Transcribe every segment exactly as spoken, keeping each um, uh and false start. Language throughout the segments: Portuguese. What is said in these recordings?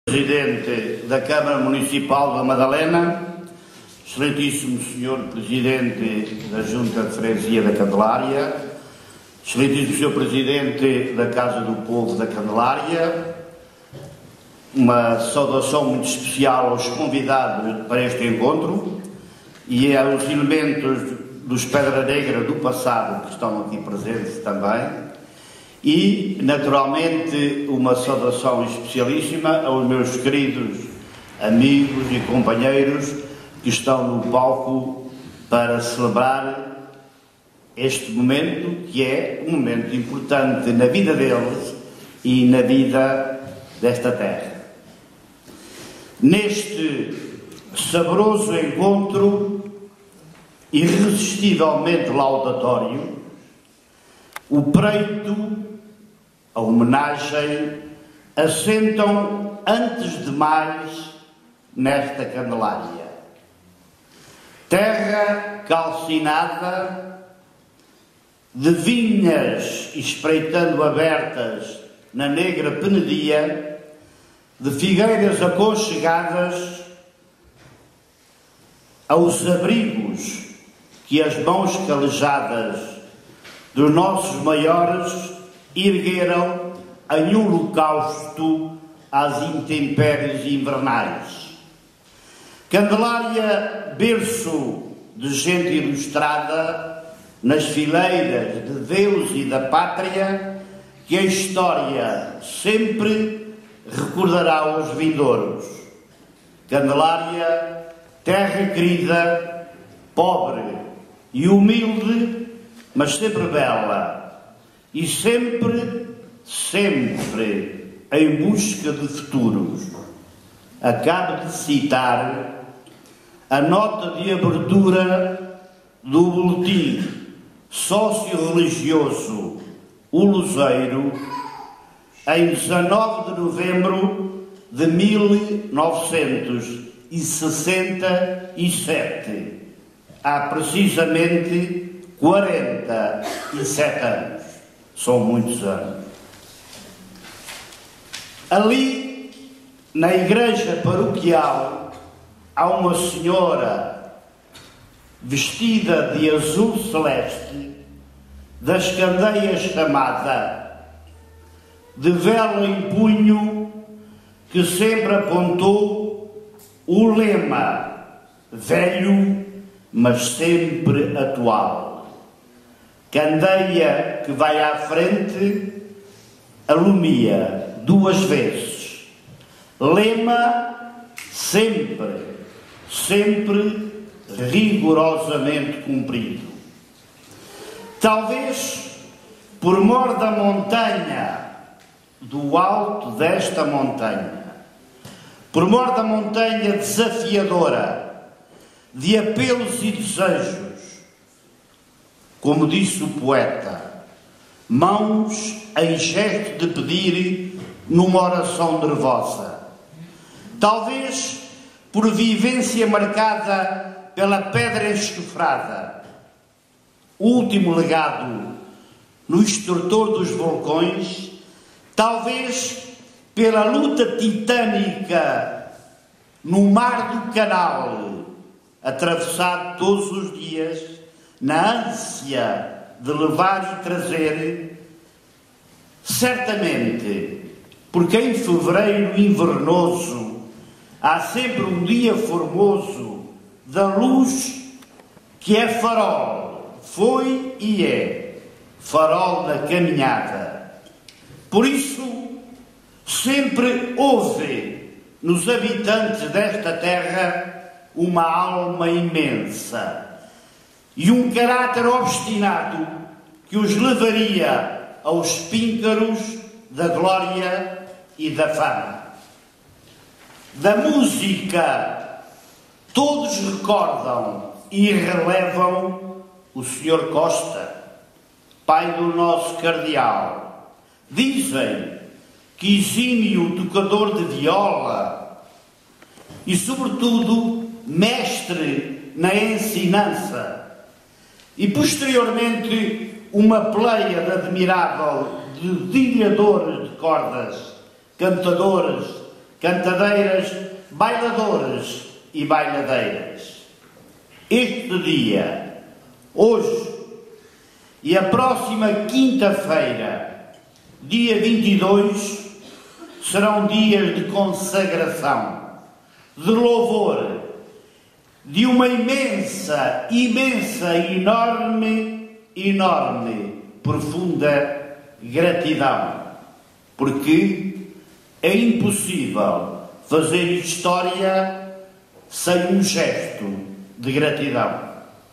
Presidente da Câmara Municipal da Madalena, excelentíssimo senhor Presidente da Junta de Freguesia da Candelária, excelentíssimo senhor Presidente da Casa do Povo da Candelária, uma saudação muito especial aos convidados para este encontro e aos elementos dos Pedra Negra do passado que estão aqui presentes também. E, naturalmente, uma saudação especialíssima aos meus queridos amigos e companheiros que estão no palco para celebrar este momento, que é um momento importante na vida deles e na vida desta terra. Neste saboroso encontro, irresistivelmente laudatório, o preito, a homenagem, assentam antes de mais nesta Candelária. Terra calcinada, de vinhas espreitando abertas na negra penedia, de figueiras aconchegadas aos abrigos que as mãos calejadas dos nossos maiores ergueram em um holocausto às intempéries invernais. Candelária, berço de gente ilustrada nas fileiras de Deus e da pátria, que a história sempre recordará aos vindouros. Candelária, terra querida, pobre e humilde, mas sempre bela, e sempre, sempre em busca de futuros. Acabo de citar a nota de abertura do boletim sócio-religioso O Luzeiro, em dezanove de novembro de mil novecentos e sessenta e sete, há precisamente quarenta e sete anos. São muitos anos. Ali, na igreja paroquial, há uma senhora vestida de azul celeste, das candeias chamada, de vela em punho, que sempre apontou o lema velho, mas sempre atual. Candeia que vai à frente, alumia duas vezes. Lema sempre, sempre rigorosamente cumprido. Talvez por mor da montanha, do alto desta montanha, por mor da montanha desafiadora, de apelos e desejos, como disse o poeta, mãos em gesto de pedir numa oração nervosa. Talvez por vivência marcada pela pedra enxofrada, último legado no extortor dos vulcões, talvez pela luta titânica no mar do canal, atravessado todos os dias, na ânsia de levar e trazer, certamente, porque em fevereiro invernoso há sempre um dia formoso da luz que é farol, foi e é farol da caminhada. Por isso, sempre houve nos habitantes desta terra uma alma imensa e um caráter obstinado que os levaria aos píncaros da glória e da fama. Da música, todos recordam e relevam o senhor Costa, pai do nosso cardeal. Dizem que exímio tocador de viola e, sobretudo, mestre na ensinança. E, posteriormente, uma pleiade admirável de dedilhadores de cordas, cantadores, cantadeiras, bailadores e bailadeiras. Este dia, hoje e a próxima quinta-feira, dia vinte e dois, serão dias de consagração, de louvor, de uma imensa, imensa, enorme, enorme, profunda gratidão, porque é impossível fazer história sem um gesto de gratidão.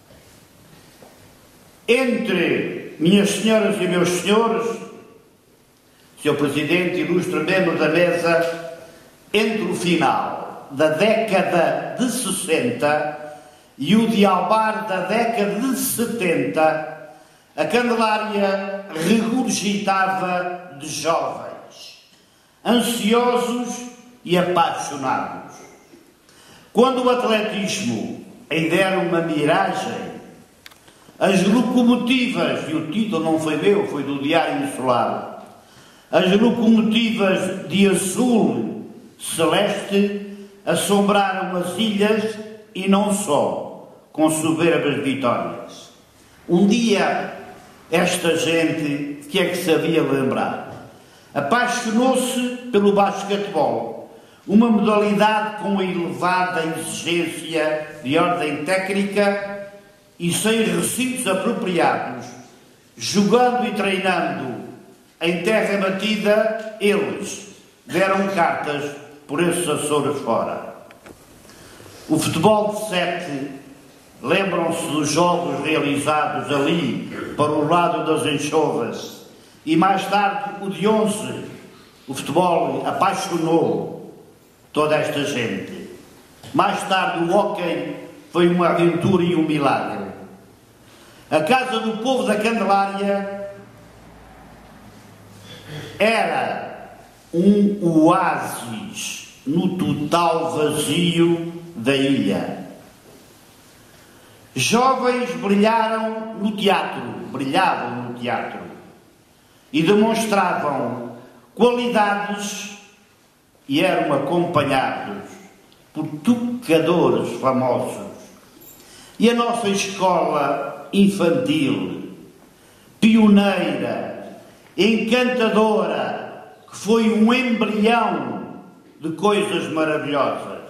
Entre minhas senhoras e meus senhores, senhor Presidente, ilustre membro da mesa, entre o final da década de sessenta e o dialbar da década de setenta, a Candelária regurgitava de jovens, ansiosos e apaixonados. Quando o atletismo ainda era uma miragem, as locomotivas, e o título não foi meu, foi do Diário Insular, as locomotivas de azul celeste assombraram as ilhas e não só, com soberbas vitórias. Um dia, esta gente, que é que sabia lembrar, apaixonou-se pelo basquetebol, uma modalidade com elevada exigência de ordem técnica e sem recintos apropriados, jogando e treinando em terra batida, eles deram cartas por esses Açores fora. O futebol de sete, lembram-se dos jogos realizados ali, para o lado das enxovas, e mais tarde o de onze. O futebol apaixonou toda esta gente. Mais tarde o hóquei foi uma aventura e um milagre. A Casa do Povo da Candelária era um oásis no total vazio da ilha. Jovens brilharam no teatro, brilhavam no teatro e demonstravam qualidades e eram acompanhados por tocadores famosos. E a nossa escola infantil, pioneira, encantadora, que foi um embrião de coisas maravilhosas.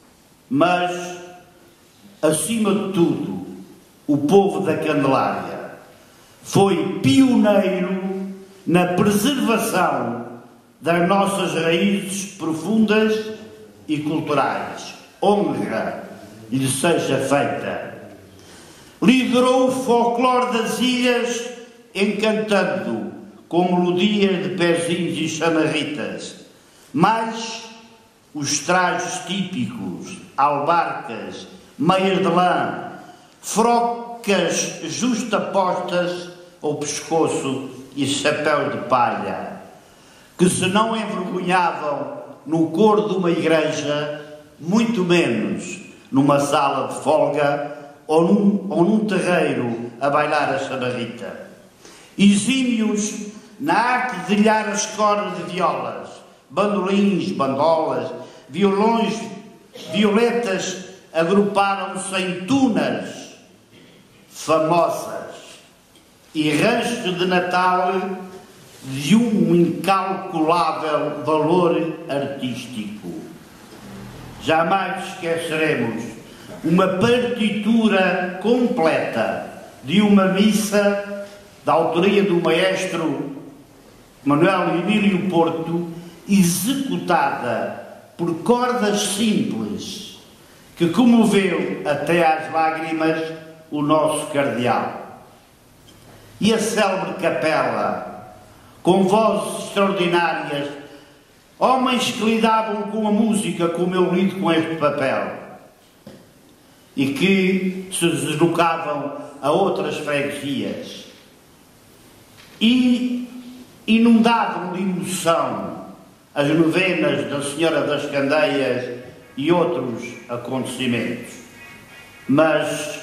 Mas, acima de tudo, o povo da Candelária foi pioneiro na preservação das nossas raízes profundas e culturais. Honra lhe seja feita. Liderou o folclore das ilhas, encantando com melodias de pezinhos e chamarritas, mais os trajes típicos, albarcas, meias de lã, frocas justapostas ao pescoço e chapéu de palha, que se não envergonhavam no coro de uma igreja, muito menos numa sala de folga ou num, ou num terreiro a bailar a chamarrita. Exímios na arte de lhar as cordas de violas, bandolins, bandolas, violões, violetas, agruparam-se em tunas famosas e ranchos de Natal de um incalculável valor artístico. Jamais esqueceremos uma partitura completa de uma missa da autoria do maestro Manuel Emílio Porto, executada por cordas simples, que comoveu até às lágrimas o nosso cardeal. E a célebre capela, com vozes extraordinárias, homens que lidavam com a música como eu lido com este papel, e que se deslocavam a outras freguesias e inundavam de emoção as novenas da Senhora das Candeias e outros acontecimentos. Mas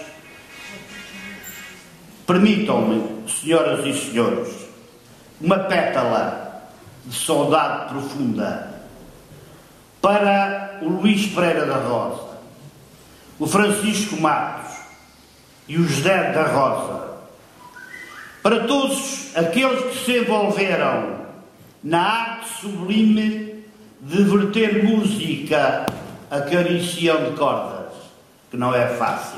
permitam-me, senhoras e senhores, uma pétala de saudade profunda para o Luís Pereira da Rosa, o Francisco Matos e o José da Rosa, para todos aqueles que se envolveram na arte sublime de verter música acaricião de cordas, que não é fácil.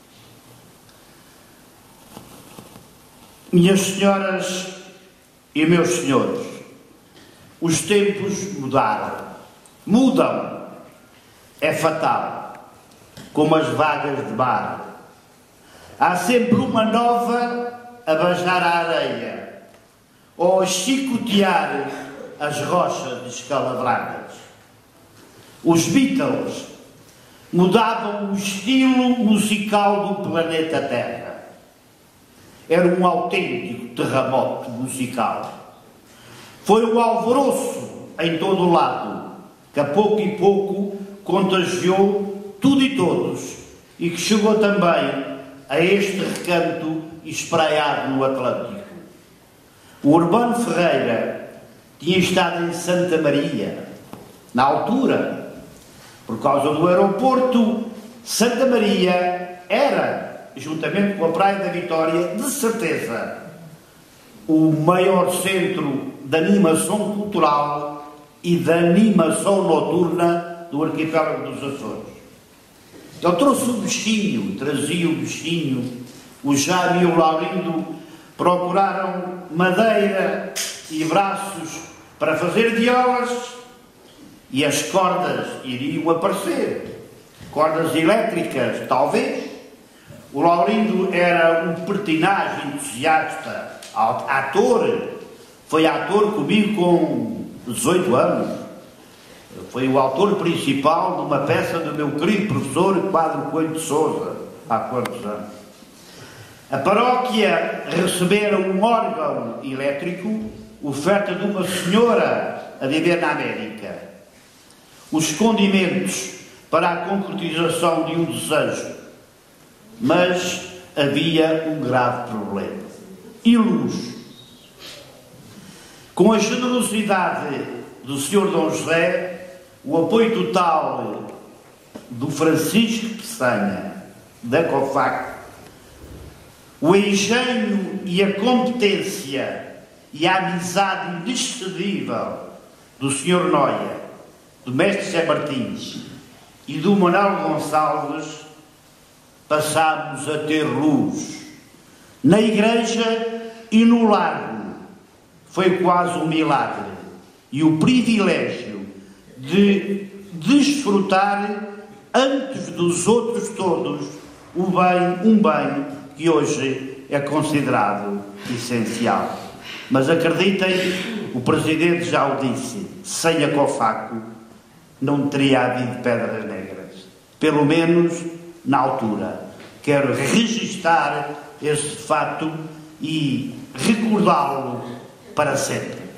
Minhas senhoras e meus senhores, os tempos mudaram. Mudam. É fatal. Como as vagas de mar. Há sempre uma nova a beijar a areia ou a chicotear as rochas descalabradas. Os Beatles mudavam o estilo musical do planeta Terra. Era um autêntico terremoto musical. Foi um alvoroço em todo o lado, que a pouco e pouco contagiou tudo e todos, e que chegou também a este recanto espraiado no Atlântico. O Urbano Ferreira tinha estado em Santa Maria, na altura, por causa do aeroporto. Santa Maria era, juntamente com a Praia da Vitória, de certeza, o maior centro de animação cultural e de animação noturna do arquipélago dos Açores. Ele trouxe o bichinho, trazia o bichinho. O Jaime e o Laurindo procuraram madeira e braços para fazer violas, e as cordas iriam aparecer. Cordas elétricas, talvez. O Laurindo era um pertinagem entusiasta, ator. Foi ator comigo com dezoito anos. Foi o autor principal de uma peça do meu querido professor Padre Coelho de Sousa, há quantos anos. A paróquia recebera um órgão elétrico, oferta de uma senhora a viver na América. Os condimentos para a concretização de um desejo. Mas havia um grave problema. E luz. Com a generosidade do senhor Dom José, o apoio total do Francisco Peçanha, da COFAC, o engenho e a competência e a amizade inexcedível do senhor Noia, do mestre Zé Martins e do Manuel Gonçalves, passámos a ter luz na igreja e no largo. Foi quase um milagre e o privilégio de desfrutar antes dos outros todos o bem, um bem que hoje é considerado essencial. Mas acreditem, o Presidente já o disse, sem a COFACO não teria havido Pedras Negras, pelo menos na altura. Quero registar esse fato e recordá-lo para sempre.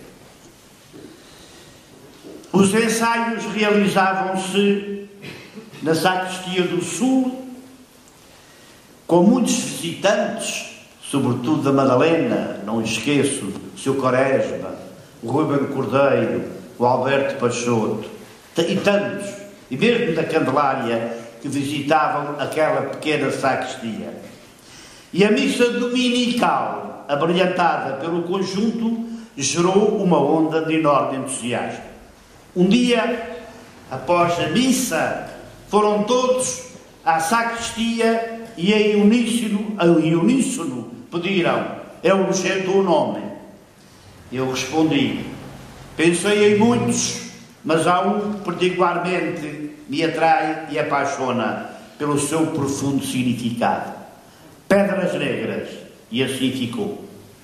Os ensaios realizavam-se na Sacristia do Sul, com muitos visitantes, sobretudo da Madalena, não esqueço, o seu Quaresma, o Ruben Cordeiro, o Alberto Peixoto, e tantos, e mesmo da Candelária, que visitavam aquela pequena sacristia. E a missa dominical, abrilhantada pelo conjunto, gerou uma onda de enorme entusiasmo. Um dia, após a missa, foram todos à sacristia e em uníssono, em uníssono pediram: é urgente o nome? Eu respondi: pensei em muitos, mas há um que particularmente me atrai e apaixona pelo seu profundo significado. Pedras Negras. E assim ficou.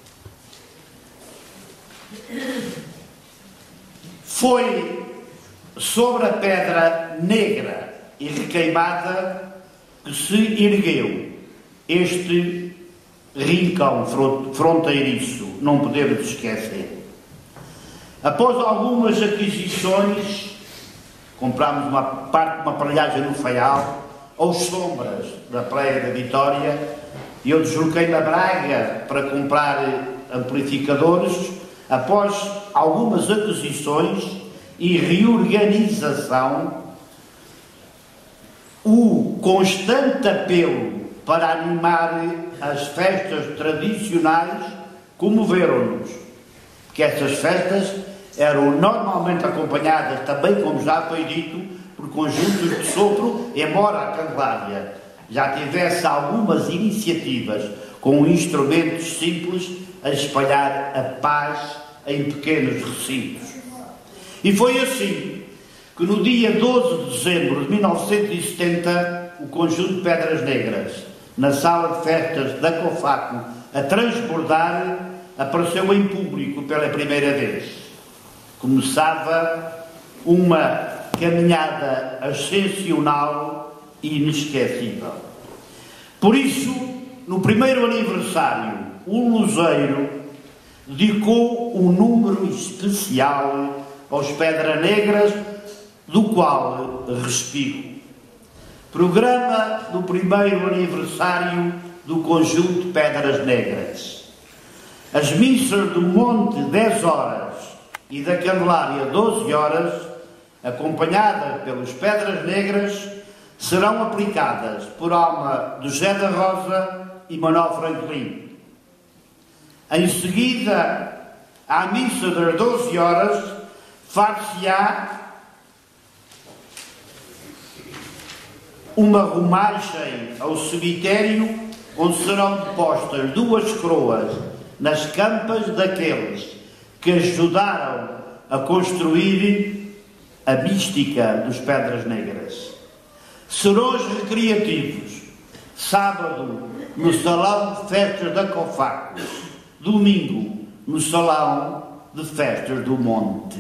Foi sobre a pedra negra e requeimada que se ergueu este rincão fronteiriço, não podemos esquecer. Após algumas aquisições, comprámos uma parte de uma aparelhagem no Faial, aos sombras da Praia da Vitória, e eu desloquei-me a Braga para comprar amplificadores. Após algumas aquisições e reorganização, o constante apelo para animar as festas tradicionais comoveram-nos, porque essas festas eram normalmente acompanhadas, também como já foi dito, por conjuntos de sopro, embora a Candelária já tivesse algumas iniciativas com instrumentos simples a espalhar a paz em pequenos recintos. E foi assim que no dia doze de dezembro de mil novecentos e setenta, o conjunto de Pedras Negras, na sala de festas da Cofaco, a transbordar, apareceu em público pela primeira vez. Começava uma caminhada ascensional e inesquecível. Por isso, no primeiro aniversário, o Luzeiro dedicou um número especial aos Pedras Negras, do qual respiro. Programa do primeiro aniversário do conjunto Pedras Negras. As missas do Monte dez horas e da Candelária doze horas, acompanhadas pelos Pedras Negras, serão aplicadas por alma de José da Rosa e Manuel Franklin. Em seguida, à missa das doze horas, far-se-á uma romagem ao cemitério, onde serão depostas duas coroas nas campas daqueles que ajudaram a construir a mística dos Pedras Negras. Serões recreativos, sábado no Salão de Festas da Cofaco, domingo no Salão de Festas do Monte.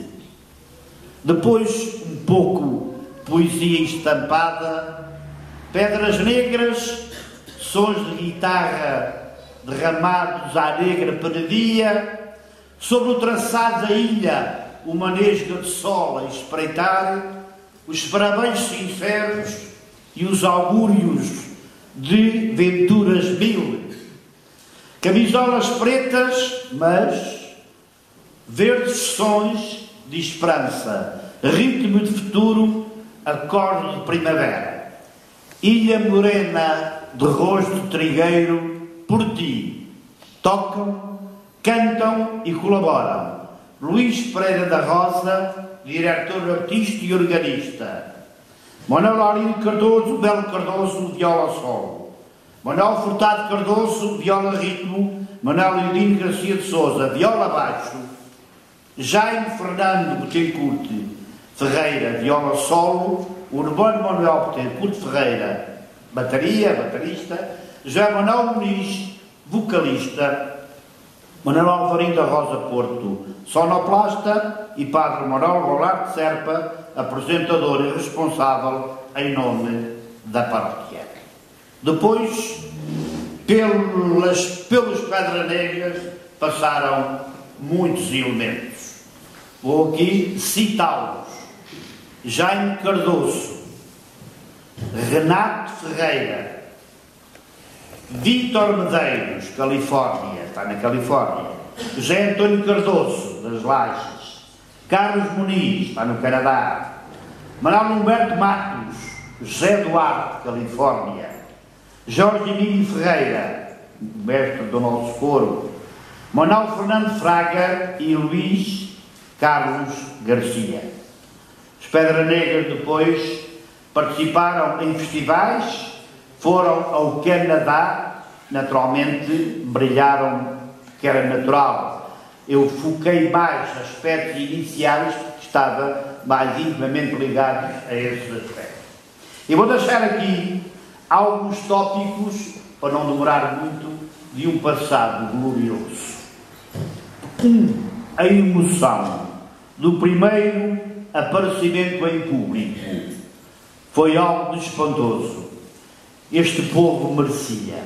Depois, um pouco poesia estampada, Pedras Negras, sons de guitarra derramados à negra penedia, sobre o traçado da ilha, uma nesga de sol a espreitar, os parabéns sinceros e os augúrios de venturas mil. Camisolas pretas, mas verdes sons de esperança, ritmo de futuro, acorde de primavera. Ilha morena de rosto de trigueiro, por ti, tocam, cantam e colaboram. Luís Pereira da Rosa, diretor artista e organista. Manuel Laurindo Cardoso, Belo Cardoso, viola solo. Manuel Furtado Cardoso, viola ritmo. Manuel Eudino Garcia de Souza, viola baixo. Jaime Fernando Betancourt Ferreira, viola solo. Urbano Manuel Betancourt Ferreira, bateria, baterista. José Manuel Muniz, vocalista. Manuel Alvarinho da Rosa Porto, sonoplasta, e Padre Manuel Rolar de Serpa, apresentador e responsável em nome da paróquia. Depois, pelas, pelos Pedras Negras, passaram muitos elementos. Vou aqui citá-los. Jaime Cardoso, Renato Ferreira, Vítor Medeiros, Califórnia, está na Califórnia. José António Cardoso, das Lajes. Carlos Muniz, está no Canadá. Manuel Humberto Matos, José Duarte, Califórnia. Jorge Emílio Ferreira, mestre do nosso coro. Manuel Fernando Fraga e Luís Carlos Garcia. Os Pedras Negras depois participaram em festivais, foram ao Canadá, naturalmente brilharam, que era natural. Eu foquei mais aspectos iniciais, que estava mais intimamente ligados a esses aspectos. E vou deixar aqui alguns tópicos, para não demorar muito, de um passado glorioso. Um, a emoção do primeiro aparecimento em público foi algo de espantoso. Este povo merecia.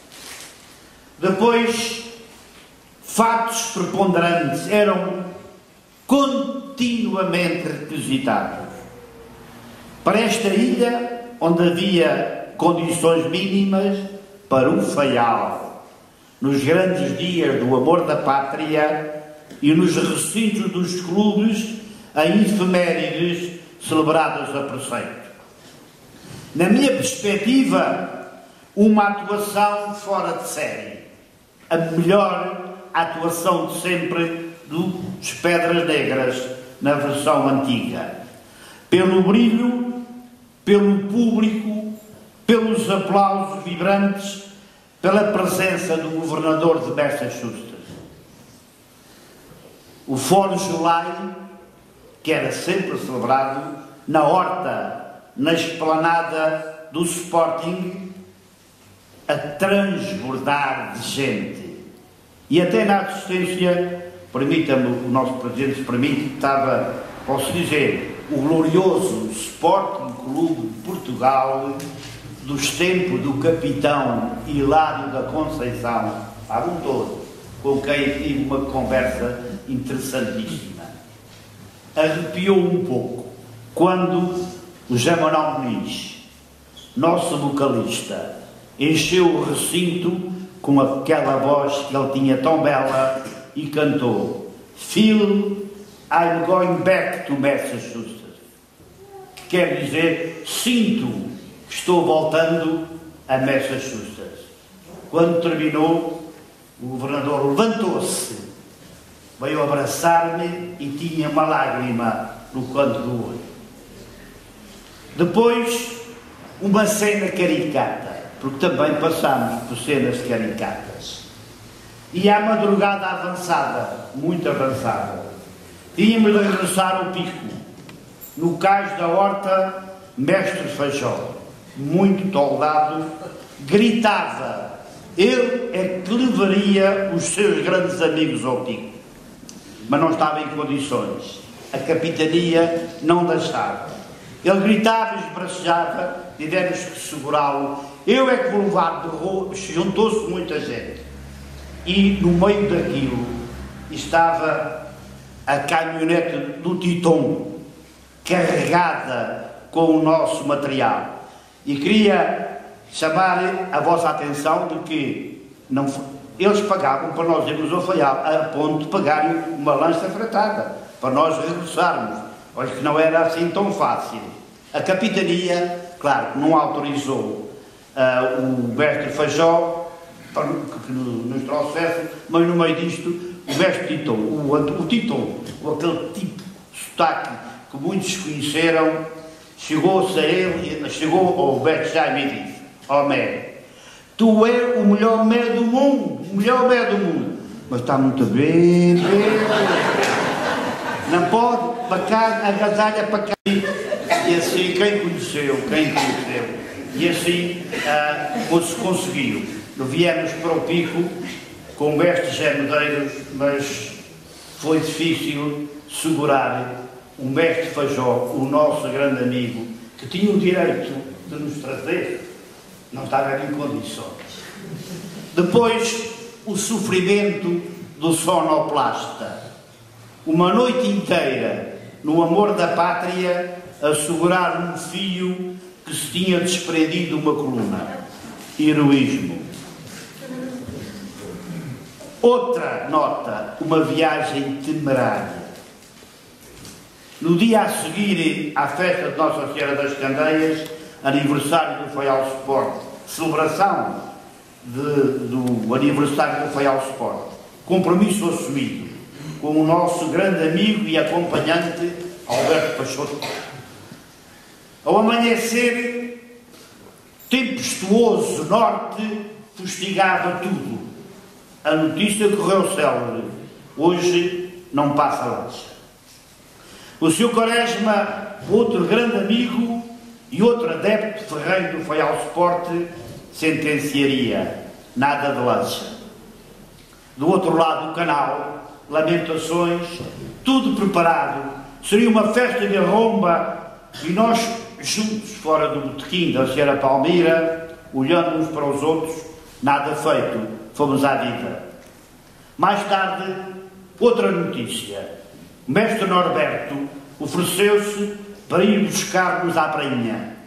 Depois, fatos preponderantes eram continuamente requisitados. Para esta ilha, onde havia condições mínimas para o faial, nos grandes dias do amor da pátria e nos recintos dos clubes, em efemérides celebradas a preceito. Na minha perspectiva, uma atuação fora de série. A melhor atuação de sempre dos Pedras Negras, na versão antiga. Pelo brilho, pelo público, pelos aplausos vibrantes, pela presença do governador de Massachusetts. O Fórum July, que era sempre celebrado na horta, na esplanada do Sporting, a transbordar de gente. E até na assistência, permita-me, o nosso Presidente se permite, estava, posso dizer, o glorioso Sporting Clube de Portugal, dos tempos do capitão Hilário da Conceição, estavam todos, com quem tive uma conversa interessantíssima. Arrepiou um pouco quando o José Manuel Muniz, nosso vocalista, encheu o recinto com aquela voz que ele tinha tão bela e cantou "Feel I'm going back to Massachusetts", que quer dizer "sinto que estou voltando a Massachusetts". Quando terminou, o governador levantou-se, veio abraçar-me e tinha uma lágrima no canto do olho. Depois, uma cena caricata, porque também passámos por cenas caricatas. E à madrugada avançada, muito avançada, tínhamos de regressar ao pico. No cais da horta, Mestre Feijó, muito toldado, gritava. Ele é que levaria os seus grandes amigos ao pico. Mas não estava em condições. A capitania não deixava. Ele gritava e esbracejava, tivemos que segurá-lo. Eu é que vou levar de rua, juntou-se muita gente. E no meio daquilo estava a caminhonete do Titon, carregada com o nosso material. E queria chamar a vossa atenção de que não, eles pagavam para nós irmos ao Faial, a ponto de pagarem uma lancha fretada, para nós regressarmos. Olha que não era assim tão fácil. A capitania, claro, não autorizou uh, o mestre Feijó para que nos trouxesse, mas no meio disto, o mestre Titon, o, o Titon, aquele tipo de sotaque que muitos conheceram, chegou-se a ele, chegou ao Beto Jaime e disse: ó oh, Mé, tu és o melhor Mé do mundo, o melhor Mé do mundo, mas está muito bem, bem. Não pode, para cá, agasalha para cá. E assim, quem conheceu, quem conheceu, e assim uh, se conseguiu. Viemos para o pico com o mestre José Medeiros, mas foi difícil segurar o mestre Feijó, o nosso grande amigo, que tinha o direito de nos trazer, não estava em condições. Depois, o sofrimento do sonoplasta. Uma noite inteira, no amor da pátria, a segurar um fio que se tinha desprendido uma coluna. Heroísmo. Outra nota, uma viagem temerária. No dia a seguir à festa de Nossa Senhora das Candeias, aniversário do Faial Sport, celebração de, do aniversário do Faial Sport, compromisso assumido com o nosso grande amigo e acompanhante Alberto Peixoto. Ao amanhecer, tempestuoso norte fustigava tudo. A notícia correu célebre. Hoje não passa lancha. O senhor Quaresma, outro grande amigo e outro adepto ferreiro do Faial Sport, sentenciaria: nada de lancha. Do outro lado do canal, lamentações, tudo preparado. Seria uma festa de arromba e nós, juntos, fora do botequim da senhora Palmira, olhando uns para os outros, nada feito, fomos à vida. Mais tarde, outra notícia. O mestre Norberto ofereceu-se para ir buscar-nos à prainha.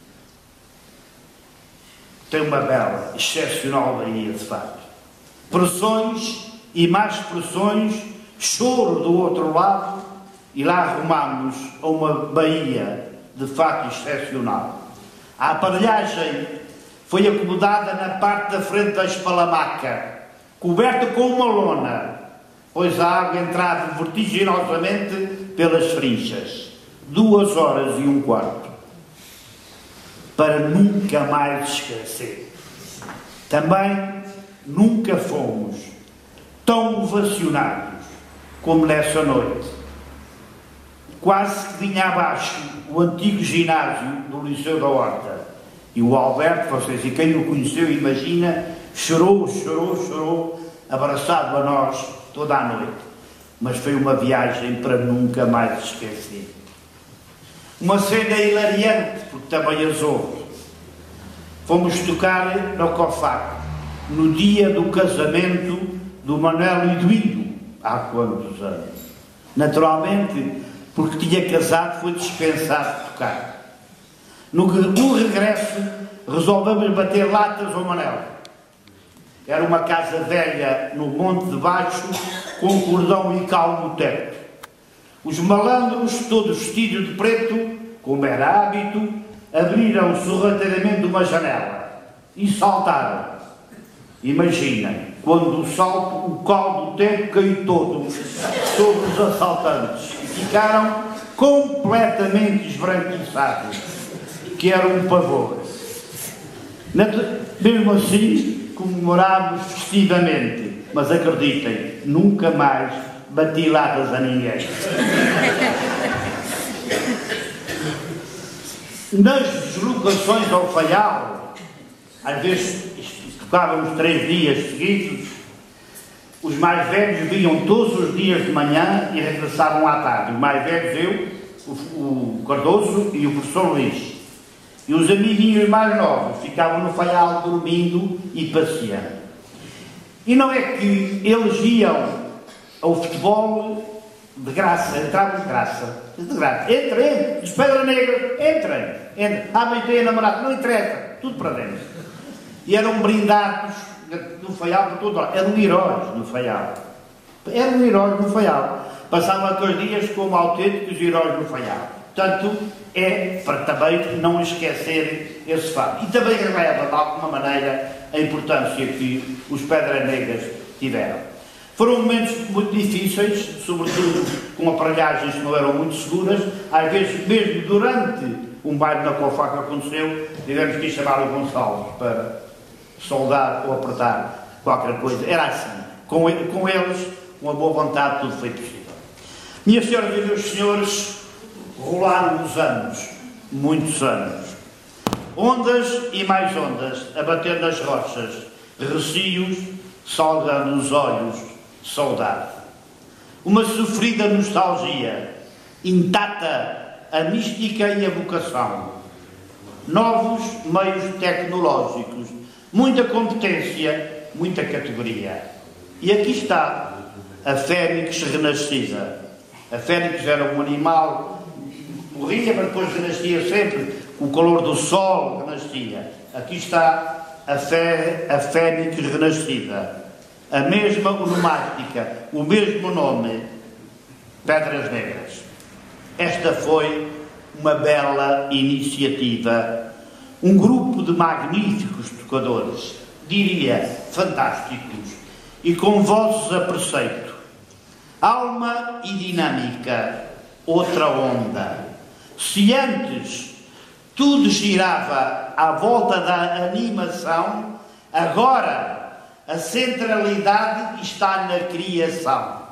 Tem uma bela, excepcional prainha, de facto. Pressões e mais pressões, choro do outro lado, e lá arrumámos a uma baía de facto excepcional. A aparelhagem foi acomodada na parte da frente da espalamaca, coberta com uma lona, pois a água entrava vertiginosamente pelas frinchas. Duas horas e um quarto. Para nunca mais esquecer. Também nunca fomos tão ovacionados como nessa noite. Quase que vinha abaixo o antigo ginásio do Liceu da Horta. E o Alberto, vocês e quem o conheceu, imagina, chorou, chorou, chorou, abraçado a nós toda a noite. Mas foi uma viagem para nunca mais esquecer. Uma cena hilariante, porque também as houve. Fomos tocar no Cofac, no dia do casamento do Manuel e do Indo, há quantos anos? Naturalmente, porque tinha casado, foi dispensado de tocar. No, no regresso, resolvemos bater latas ao Manuel. Era uma casa velha no Monte de Baixo, com cordão e cal no teto. Os malandros, todos vestidos de preto, como era hábito, abriram sorrateiramente uma janela e saltaram. Imagina, quando o salto, o cal do teto caiu todo sobre os assaltantes e ficaram completamente esbranquiçados, que era um pavor. Mesmo assim, comemorámos festivamente, mas acreditem, nunca mais bati latas a ninguém. Nas deslocações ao Faial, às vezes tocávamos três dias seguidos, os mais velhos vinham todos os dias de manhã e regressavam à tarde. Os mais velhos, eu, o, o Cardoso e o professor Luís. E os amiguinhos mais novos ficavam no Faial dormindo e passeando. E não é que eles iam ao futebol de graça, entravam de graça, de graça. Entrem, entrem, os Pedra Negra, entrem, entrem. Ah, mas tem namorado, não interessa, tudo para dentro. E eram brindados no Faial por todo lado, eram heróis no Faial. Eram heróis no Faial. Passavam aqueles dias como autênticos heróis no Faial. Portanto, é para também não esquecer esse fato. E também releva, de alguma maneira, a importância que os Pedras Negras tiveram. Foram momentos muito difíceis, sobretudo com aparelhagens que não eram muito seguras. Às vezes, mesmo durante um baile na Cofac que aconteceu, tivemos que chamar o Gonçalves para soldar ou apertar qualquer coisa. Era assim. Com, ele, com eles, com a boa vontade, tudo foi possível. Minhas senhoras e meus senhores, rolaram os anos, muitos anos. Ondas e mais ondas a bater nas rochas, recios, salgando os olhos, saudade. Uma sofrida nostalgia, intacta a mística e a vocação. Novos meios tecnológicos, muita competência, muita categoria. E aqui está a fênix renascida. A fênix era um animal, morria, mas depois renascia sempre, com o calor do sol renascia. Aqui está a, fé, a fênix renascida. A mesma onomástica, o mesmo nome, Pedras Negras. Esta foi uma bela iniciativa, um grupo de magníficos tocadores, diria fantásticos, e com vozes a preceito. Alma e dinâmica, outra onda. Se antes tudo girava à volta da animação, agora a centralidade está na criação,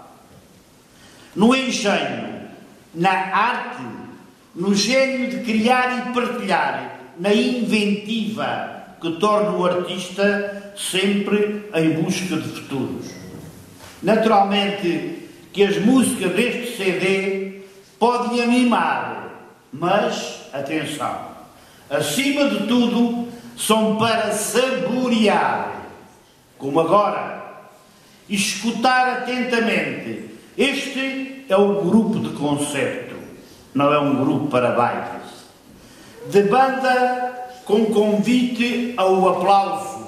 no engenho, na arte, no gênio de criar e partilhar, na inventiva que torna o artista sempre em busca de futuros. Naturalmente que as músicas deste C D podem animar, mas, atenção, acima de tudo, são para saborear. Como agora, escutar atentamente. Este é o grupo de concerto, não é um grupo para bailes. De banda com convite ao aplauso.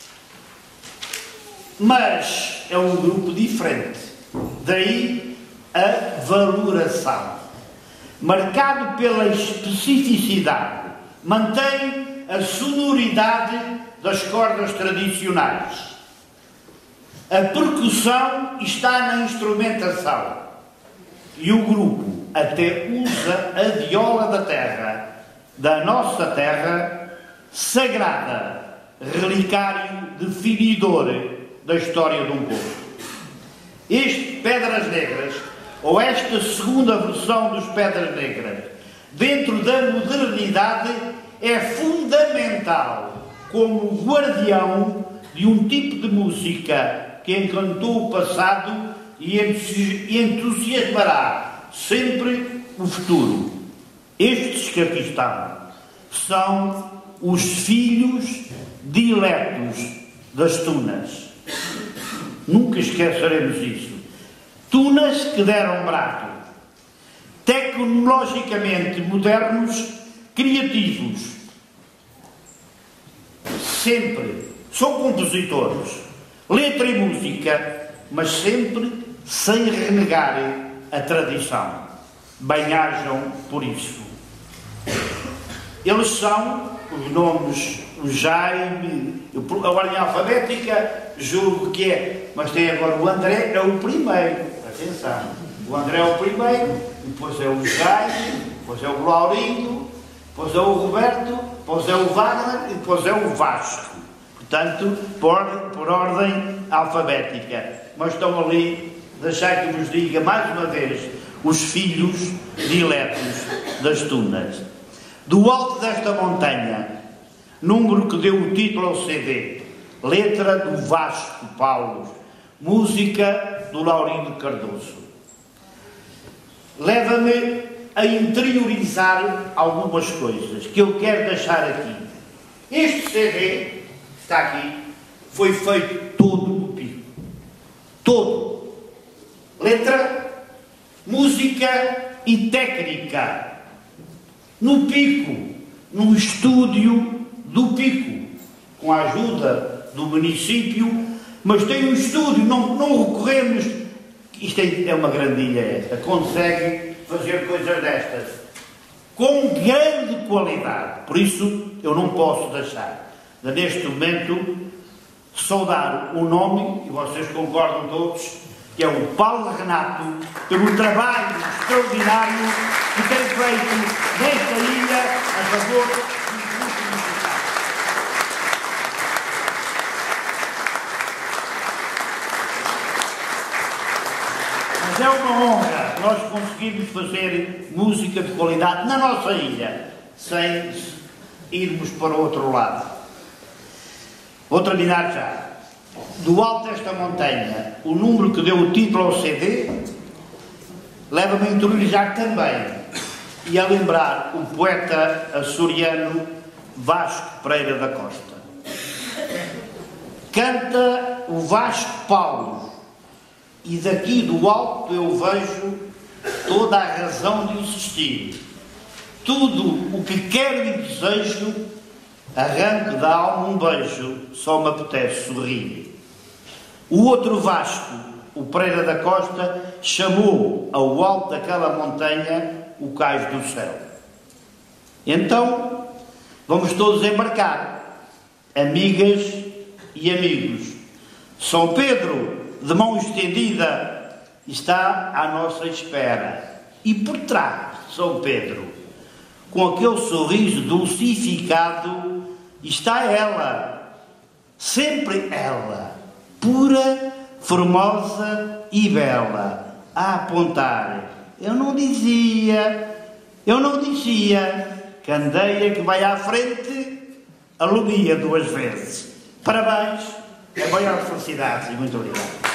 Mas é um grupo diferente. Daí a valoração, marcado pela especificidade, mantém a sonoridade das cordas tradicionais. A percussão está na instrumentação e o grupo até usa a viola da terra, da nossa terra, sagrada, relicário definidor da história de um povo. Este Pedras Negras, ou esta segunda versão dos Pedras Negras, dentro da modernidade, é fundamental como guardião de um tipo de música que encantou o passado e entusiasmará sempre o futuro. Estes que aqui estão são os filhos diletos das tunas. Nunca esqueceremos isso. Tunas que deram brado. Tecnologicamente modernos, criativos. Sempre. São compositores. Letra e música, mas sempre sem renegarem a tradição. Bem-ajam por isso. Eles são os nomes, o Jaime, a ordem alfabética, julgo que é, mas tem agora o André, é o primeiro, atenção, o André é o primeiro, depois é o Jaime, depois é o Laurindo, depois é o Roberto, depois é o Wagner e depois é o Vasco. Portanto, por, por ordem alfabética. Mas estão ali, deixar que vos diga mais uma vez, os filhos diletos das tunas. Do alto desta montanha, número que deu o título ao C D, letra do Vasco Paulo, música do Laurindo Cardoso. Leva-me a interiorizar algumas coisas que eu quero deixar aqui. Este C D, está aqui, foi feito todo no Pico. Todo. Letra, música e técnica. No Pico, no estúdio do Pico, com a ajuda do município, mas tem um estúdio, não, não recorremos, isto é uma grande esta, consegue fazer coisas destas, com grande qualidade, por isso eu não posso deixar de, neste momento, saudar o nome, e vocês concordam todos, que é o Paulo Renato, pelo trabalho extraordinário que tem feito nesta ilha a favor do grupo musical. Mas é uma honra nós conseguirmos fazer música de qualidade na nossa ilha, sem irmos para o outro lado. Vou terminar já. Do alto desta montanha, o número que deu o título ao C D, leva-me a interiorizar também e a lembrar o poeta açoriano Vasco Pereira da Costa. Canta o Vasco Paulo, e daqui do alto eu vejo toda a razão de existir. Tudo o que quero e desejo, arranco da alma um beijo, só me apetece sorrir. O outro Vasco, o Pereira da Costa, chamou ao alto daquela montanha o cais do céu. Então, vamos todos embarcar, amigas e amigos. São Pedro, de mão estendida, está à nossa espera. E por trás, São Pedro, com aquele sorriso dulcificado, está ela, sempre ela, pura, formosa e bela, a apontar. Eu não dizia, eu não dizia, candeia que vai à frente, alumia duas vezes. Parabéns, a maior felicidade e muito obrigado.